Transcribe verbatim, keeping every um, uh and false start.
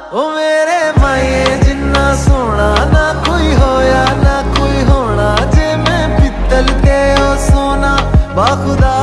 ओ मेरे माए जिन्ना सोना ना कोई होया ना कोई होना, जे मैं पित्तल ते ओ सोना बाखुदा।